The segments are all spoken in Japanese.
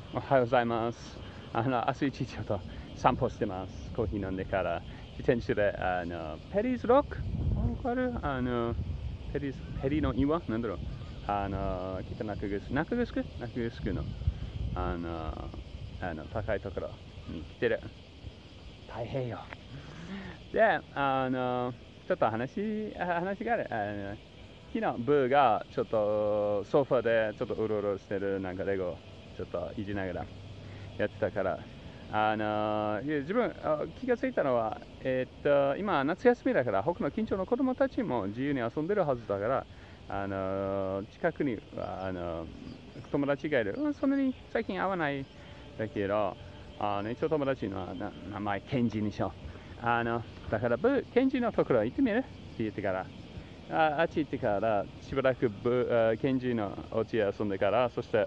おはようございます。朝一ちょっと散歩してます。コーヒー飲んでから、自転車で、ペリーズロックわかるペリーの岩なんだろう北中城の、あの、高いところに来てる。太平洋。で、ちょっと話がある。昨日、ブーがちょっとソファでちょっとうろうろしてるなんかレゴちょっといじながらやってたから、自分気がついたのは、今夏休みだから他の近所の子供たちも自由に遊んでるはずだから、近くに友達がいる。そんなに最近会わないだけど、一応友達の名前ケンジにしよう。だからケンジのところ行ってみるって言ってから。あっち行ってからしばらくケンジのお家へ遊んでから、そして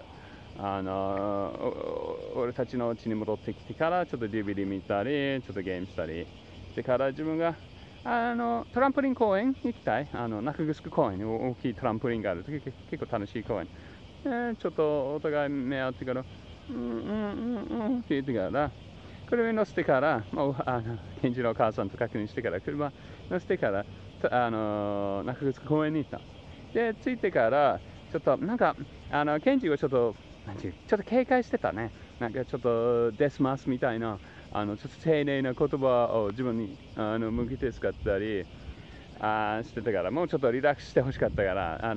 俺たちの家に戻ってきてからちょっと DVD 見たりちょっとゲームしたりしてから自分がトランポリン公園行きたい。中城公園に大きいトランポリンがある。結構楽しい公園。ちょっとお互い目合ってから、って言ってから、車に乗せてから、もうケンジのお母さんと確認してから、車乗せてから、中城公園に行った。で、着いてから、ちょっとなんか、ケンジをちょっと警戒してたね。なんかちょっとデスマスみたいな、ちょっと丁寧な言葉を自分に向けて使ったりしてたから、もうちょっとリラックスしてほしかったから、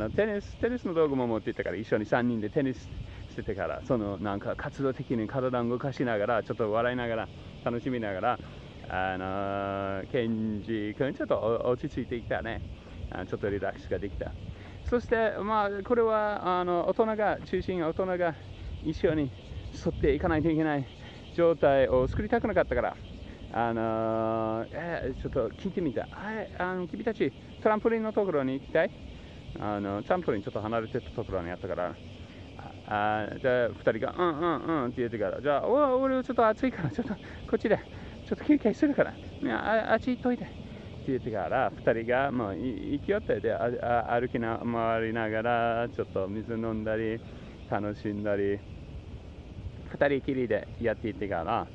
テニスの道具も持っていったから、一緒に3人でテニスしてたから、なんか活動的に体を動かしながら、ちょっと笑いながら、楽しみながら、ケンジ君、ちょっと落ち着いてきたね。ちょっとリラックスができた。そして、これは大人が一緒に沿っていかないといけない状態を作りたくなかったから、ちょっと聞いてみた。君たちトランポリンのところに行きたい？トランポリンちょっと離れてたところにあったから、じゃあ2人がって言ってから、じゃあ俺ちょっと暑いからちょっとこっちでちょっと休憩するから、あっち行っといてって言ってから2人がもう行き寄ってで歩き回りながらちょっと水飲んだり楽しんだり2人きりでやっていってから、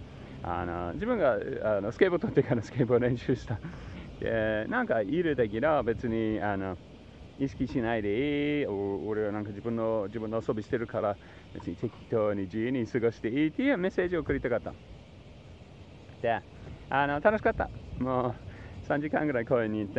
自分がスケボー取ってからスケボー練習した。なんかいるだけど別に意識しないでいい。俺はなんか自分の遊びしてるから別に適当に自由に過ごしていいっていうメッセージを送りたかった。で、楽しかった。もう3時間ぐらい公園に行って、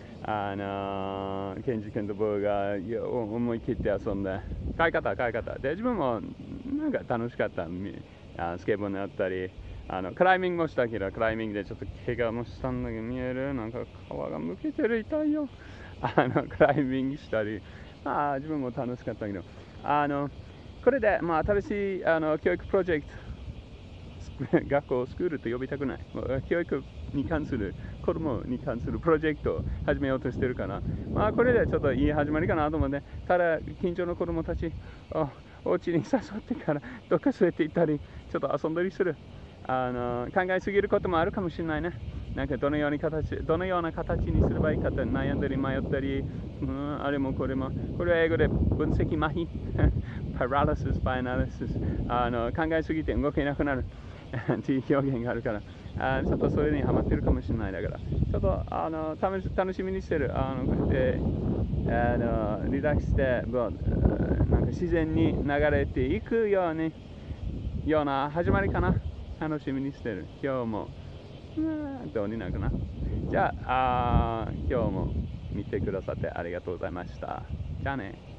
ケンジ君と僕が思い切って遊んで、帰り方。で、自分もなんか楽しかった。スケボーになったり、クライミングもしたけど、クライミングでちょっと怪我もしたんだけど、見えるなんか皮がむけてる、痛いよ。クライミングしたり、自分も楽しかったけど、これで、新しい教育プロジェクト、学校、スクールと呼びたくない。教育に関する、子供に関するプロジェクトを始めようとしてるから、これでちょっといい始まりかなと思って、ただ、近所の子供たちをお家に誘ってから、どっか連れて行ったり、ちょっと遊んだりする。考えすぎることもあるかもしれないね。なんかどのような形にすればいいかって悩んだり迷ったり、あれもこれも、これは英語で分析麻痺、パラリシス、バイナリシス、考えすぎて動けなくなるっていう表現があるから、ちょっとそれにハマってるかもしれない。だから、ちょっと楽しみにしてる。こうやってリラックスして、なんか自然に流れていくような始まりかな。楽しみにしてる。今日もどうになるかな。じゃあ、今日も見てくださってありがとうございました。じゃあね。